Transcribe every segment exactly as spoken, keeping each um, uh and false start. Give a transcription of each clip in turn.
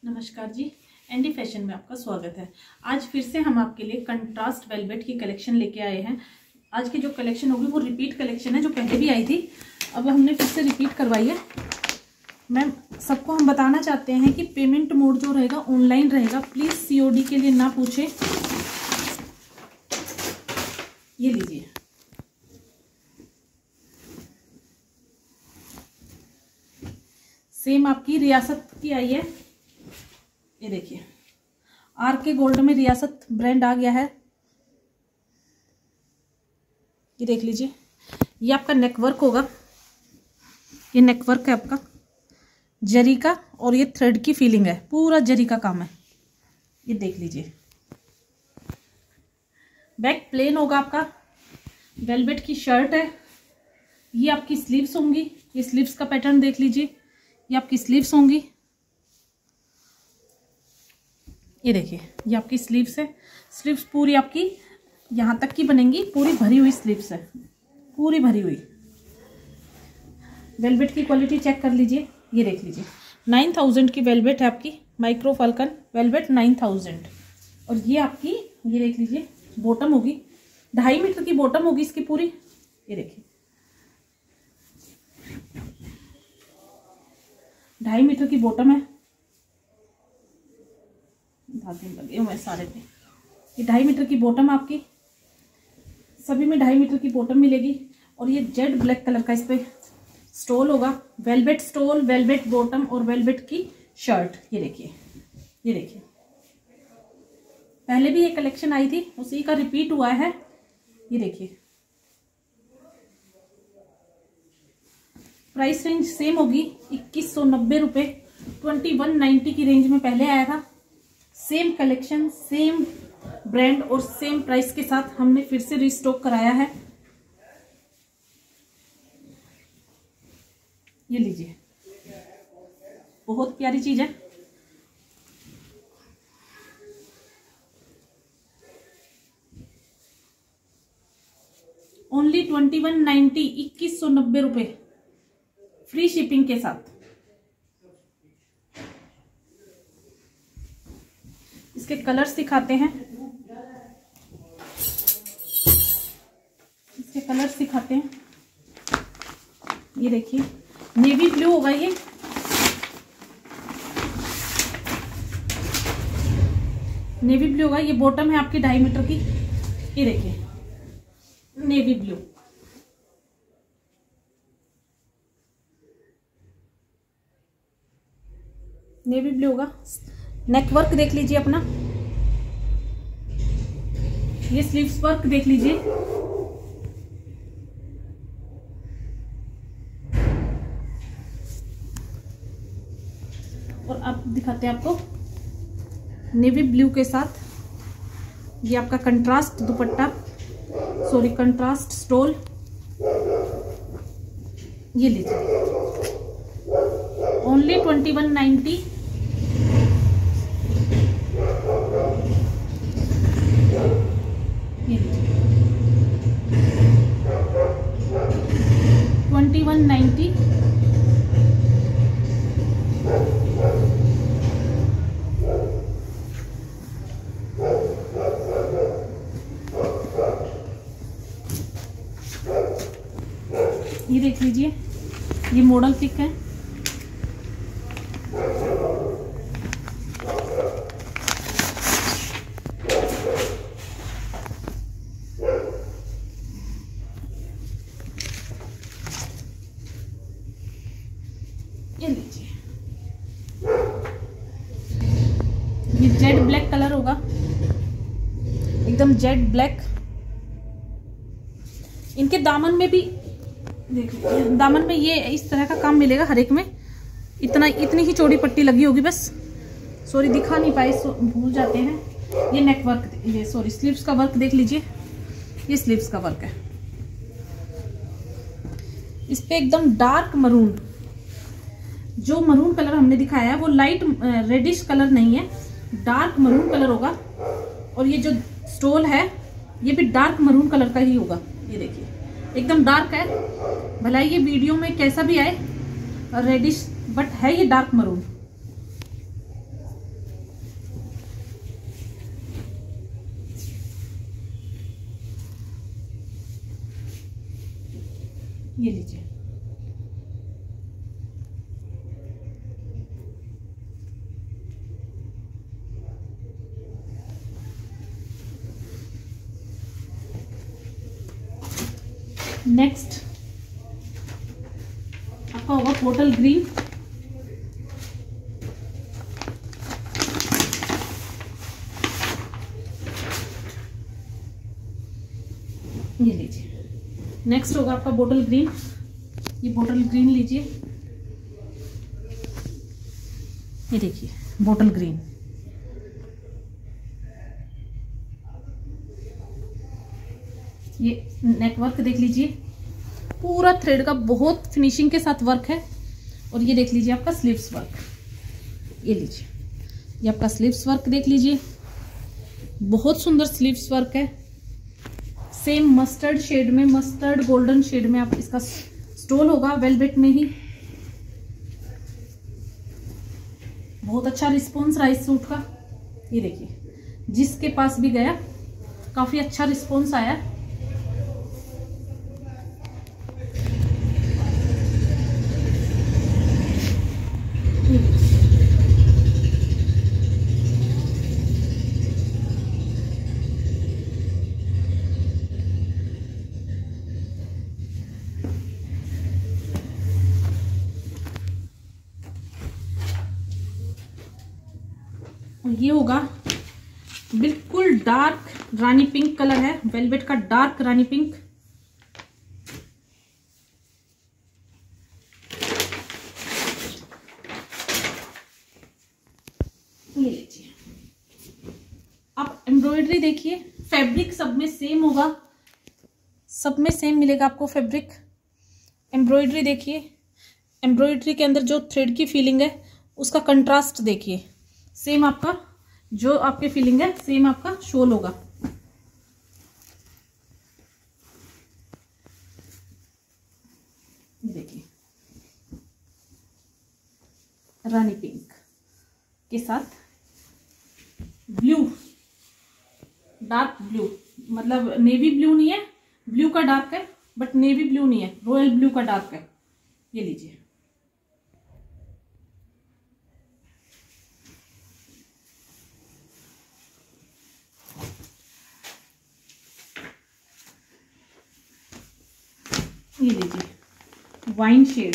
नमस्कार जी, Andy fashion में आपका स्वागत है। आज फिर से हम आपके लिए कंट्रास्ट वेलवेट की कलेक्शन लेके आए हैं। आज की जो कलेक्शन होगी वो रिपीट कलेक्शन है, जो पहले भी आई थी, अब हमने फिर से रिपीट करवाई है। मैम, सबको हम बताना चाहते हैं कि पेमेंट मोड जो रहेगा ऑनलाइन रहेगा, प्लीज़ सीओडी के लिए ना पूछें। ये लीजिए, सेम आपकी रियासत की आई है। ये देखिए, आर के गोल्ड में रियासत ब्रांड आ गया है। ये देख लीजिए, ये आपका नेकवर्क होगा। ये नेकवर्क है आपका जरी का, और ये थ्रेड की फीलिंग है, पूरा जरी का काम है। ये देख लीजिए, बैक प्लेन होगा आपका, वेलवेट की शर्ट है। ये आपकी स्लीव्स होंगी। ये स्लीव्स का पैटर्न देख लीजिए, ये आपकी स्लीव्स होंगी। ये देखिए, ये आपकी स्लीव्स है। स्लीव्स पूरी आपकी यहाँ तक की बनेंगी, पूरी भरी हुई स्लीव्स है, पूरी भरी हुई। वेलवेट की क्वालिटी चेक कर लीजिए। ये देख लीजिए, नाइन थाउजेंड की वेलवेट है आपकी, micro falcon velvet nine thousand. और ये आपकी, ये देख लीजिए, बॉटम होगी, ढाई मीटर की बॉटम होगी इसकी पूरी। ये देखिए, ढाई मीटर की बॉटम है। धागे लगे हुए सारे पे। ये ढाई मीटर की बॉटम आपकी, सभी में ढाई मीटर की बॉटम मिलेगी। और ये जेड ब्लैक कलर का इस पे स्टोल होगा, वेलवेट स्टोल, वेलवेट बॉटम और वेलवेट की शर्ट। ये देखिए, ये देखिए, पहले भी ये कलेक्शन आई थी, उसी का रिपीट हुआ है। ये देखिए, प्राइस रेंज सेम होगी, इक्कीस सौ नब्बे रुपये, ट्वेंटी वन नाइन्टी की रेंज में पहले आया था। सेम कलेक्शन, सेम ब्रांड और सेम प्राइस के साथ हमने फिर से रिस्टॉक कराया है। ये लीजिए, बहुत प्यारी चीज है। ओनली ट्वेंटी वन नाइन्टी, इक्कीस सौ नब्बे रुपये, फ्री शिपिंग के साथ। इसके कलर्स दिखाते हैं, इसके कलर्स दिखाते हैं। ये देखिए, नेवी ब्लू होगा, ये नेवी ब्लू होगा। ये बॉटम है आपकी ढाई मीटर की। ये देखिए, नेवी ब्लू। नेवी ब्लू होगा। नेक वर्क देख लीजिए अपना, ये स्लीव्स वर्क देख लीजिए। और अब दिखाते हैं आपको नेवी ब्लू के साथ ये आपका contrast dupatta, sorry contrast stole. ये लीजिए, only twenty one ninety. Twenty one ninety. ये देख लीजिए, ये मॉडल पिक है। ये लीजिए, ये जेड ब्लैक कलर होगा, एकदम जेड ब्लैक। इनके दामन में भी देखिए, दामन में ये इस तरह का काम मिलेगा हर एक में। इतना इतनी ही चौड़ी पट्टी लगी होगी बस, सॉरी दिखा नहीं पाए, भूल जाते हैं। ये नेक वर्क, ये सॉरी स्लीव्स का वर्क देख लीजिए, ये स्लीव्स का वर्क है। इस पे एकदम डार्क मरून, जो मरून कलर हमने दिखाया है वो लाइट रेडिश कलर नहीं है, डार्क मरून कलर होगा। और ये जो स्टोल है ये भी डार्क मरून कलर का ही होगा। ये देखिए, एकदम डार्क है, भला ये वीडियो में कैसा भी आए रेडिश, बट है ये डार्क मरून। ये लीजिए, नेक्स्ट आपका होगा बोटल ग्रीन। ये लीजिए, नेक्स्ट होगा आपका बोटल ग्रीन। ये बोटल ग्रीन लीजिए, ये देखिए बोटल ग्रीन। ये नेकवर्क देख लीजिए, पूरा थ्रेड का बहुत फिनिशिंग के साथ वर्क है। और ये देख लीजिए आपका स्लीव्स वर्क, ये लीजिए, ये आपका स्लीव्स वर्क देख लीजिए, बहुत सुंदर स्लीव्स वर्क है। सेम मस्टर्ड शेड में, मस्टर्ड गोल्डन शेड में आप इसका स्टोल होगा, वेलवेट में ही। बहुत अच्छा रिस्पॉन्स रहा इस सूट का। ये देखिए, जिसके पास भी गया काफी अच्छा रिस्पॉन्स आया। और ये होगा बिल्कुल डार्क रानी पिंक कलर है, वेलवेट का डार्क रानी पिंक। ये लीजिए, आप एम्ब्रॉयडरी देखिए, फैब्रिक सब में सेम होगा, सब में सेम मिलेगा आपको फैब्रिक। एम्ब्रॉयडरी देखिए, एम्ब्रॉयडरी के अंदर जो थ्रेड की फीलिंग है उसका कंट्रास्ट देखिए, सेम आपका जो आपके फीलिंग है सेम आपका शोल होगा। देखिए, रानी पिंक के साथ ब्लू, डार्क ब्लू, मतलब नेवी ब्लू नहीं है, ब्लू का डार्क है, बट नेवी ब्लू नहीं है, रॉयल ब्लू का डार्क है। ये लीजिए, ये लीजिए वाइन शेड,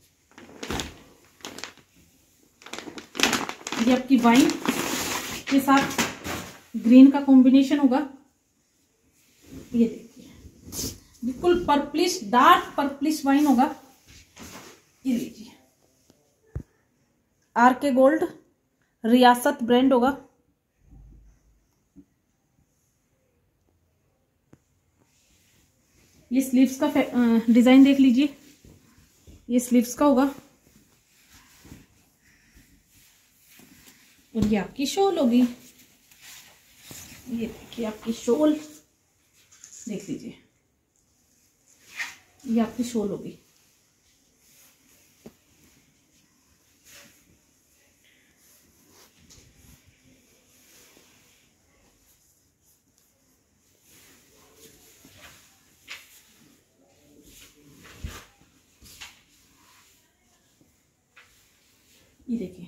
ये आपकी वाइन के साथ ग्रीन का कॉम्बिनेशन होगा। ये देखिए, बिल्कुल पर्पलिश, डार्क पर्पलिश वाइन होगा। ये लीजिए, आर के गोल्ड रियासत ब्रांड होगा। ये स्लीव्स का डिजाइन देख लीजिए, ये स्लीव्स का होगा। और ये आपकी शॉल होगी, ये देखिए आपकी शॉल देख लीजिए, ये आपकी शॉल होगी। ये देखिए,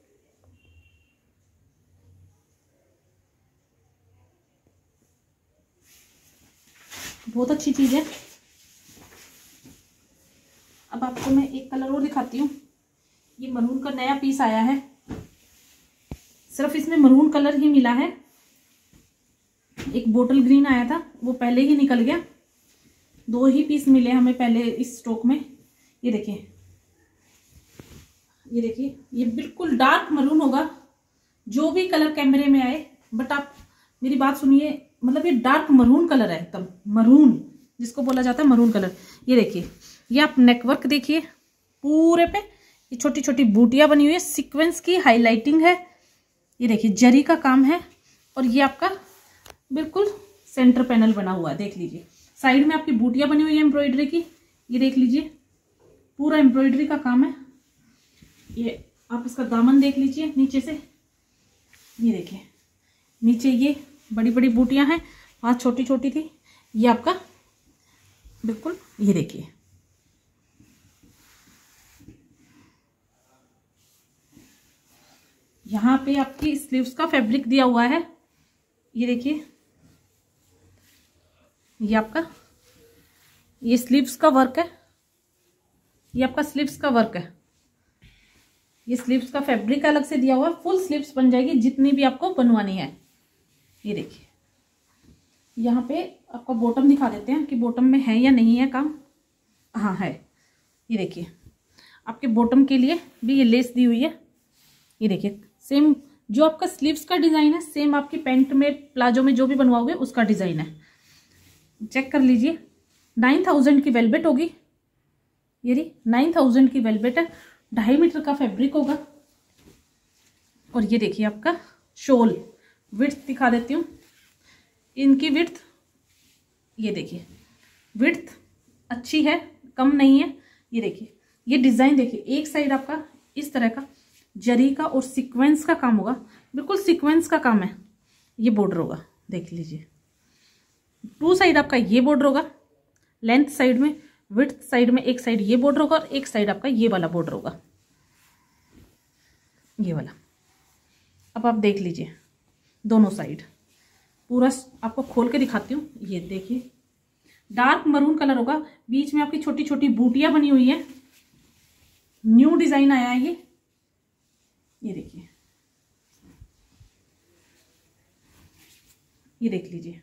बहुत अच्छी चीज है। अब आपको मैं एक कलर और दिखाती हूँ। ये मरून का नया पीस आया है, सिर्फ इसमें मरून कलर ही मिला है। एक बोटल ग्रीन आया था, वो पहले ही निकल गया। दो ही पीस मिले हमें पहले इस स्टॉक में। ये देखिए, ये देखिए, ये बिल्कुल डार्क मरून होगा, जो भी कलर कैमरे में आए। बट आप मेरी बात सुनिए, मतलब ये डार्क मरून कलर है, एकदम मरून जिसको बोला जाता है मरून कलर। ये देखिए, ये आप नेकवर्क देखिए, पूरे पे ये छोटी छोटी बूटियां बनी हुई है, सीक्वेंस की हाईलाइटिंग है। ये देखिए, जरी का काम है। और ये आपका बिल्कुल सेंटर पैनल बना हुआ है, देख लीजिए। साइड में आपकी बूटियां बनी हुई है एम्ब्रॉयडरी की, ये देख लीजिए, पूरा एम्ब्रॉयडरी का काम है। ये आप इसका दामन देख लीजिए नीचे से, ये देखिए, नीचे ये बड़ी बड़ी बूटियां हैं, वहां छोटी छोटी थी। ये आपका बिल्कुल, ये देखिए, पे आपकी स्लीव्स का फैब्रिक दिया हुआ है, ये देखिए, ये आपका ये स्लीव्स का वर्क है, ये आपका स्लीव्स का वर्क है, ये स्लीव्स का फैब्रिक अलग से दिया हुआ है। फुल स्लीव्स बन जाएगी जितनी भी आपको बनवानी है। ये देखिए, यहाँ पे आपका बॉटम दिखा देते हैं कि बॉटम में है या नहीं है काम। हाँ है, ये देखिए, आपके बॉटम के लिए भी ये लेस दी हुई है। ये देखिए, सेम जो आपका स्लीव्स का डिज़ाइन है सेम आपकी पैंट में, प्लाजो में जो भी बनवाओगे उसका डिज़ाइन है। चेक कर लीजिए, नाइन थाउजेंड की वेलवेट होगी, ये रही नाइन थाउजेंड की वेलवेट है, ढाई मीटर का फैब्रिक होगा। और ये देखिए आपका शोल, विड्थ दिखा देती हूँ, इनकी विड्थ ये देखिए, विड्थ अच्छी है, कम नहीं है। ये देखिए, ये डिज़ाइन देखिए, एक साइड आपका इस तरह का जरी का और सीक्वेंस का काम होगा, बिल्कुल सीक्वेंस का काम है। ये बॉर्डर होगा, देख लीजिए, टू साइड आपका ये बॉर्डर होगा, लेंथ साइड में, विड्थ साइड में, एक साइड ये बॉर्डर होगा और एक साइड आपका ये वाला बॉर्डर होगा, ये वाला। अब आप देख लीजिए दोनों साइड, पूरा आपको खोल के दिखाती हूँ। ये देखिए, डार्क मरून कलर होगा, बीच में आपकी छोटी छोटी बूटियां बनी हुई है, न्यू डिजाइन आया है ये। ये देखिए, ये देख लीजिए,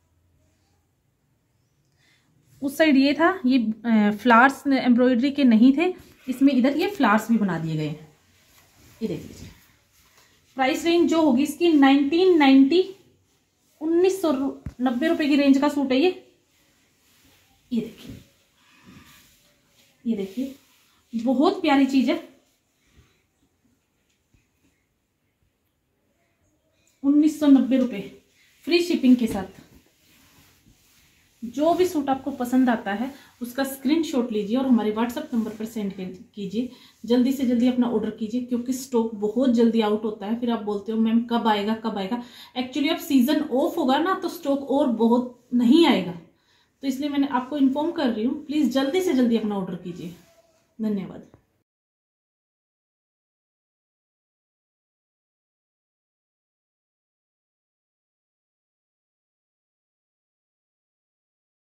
उस साइड ये था, ये फ्लावर्स एम्ब्रॉयडरी के नहीं थे, इसमें इधर ये फ्लावर्स भी बना दिए गए हैं। ये देख लीजिए, प्राइस रेंज जो होगी इसकी नाइनटीन नाइन्टी, उन्नीस सौ नब्बे रुपए की रेंज का सूट है ये। ये देखिए, ये देखिए, बहुत प्यारी चीज है, उन्नीस सौ नब्बे रुपये फ्री शिपिंग के साथ। जो भी सूट आपको पसंद आता है उसका स्क्रीनशॉट लीजिए और हमारे व्हाट्सएप नंबर पर सेंड कीजिए। जल्दी से जल्दी अपना ऑर्डर कीजिए, क्योंकि स्टॉक बहुत जल्दी आउट होता है। फिर आप बोलते हो मैम कब आएगा कब आएगा, एक्चुअली अब सीजन ऑफ होगा ना तो स्टॉक और बहुत नहीं आएगा, तो इसलिए मैंने आपको इन्फॉर्म कर रही हूँ। प्लीज़ जल्दी से जल्दी अपना ऑर्डर कीजिए। धन्यवाद।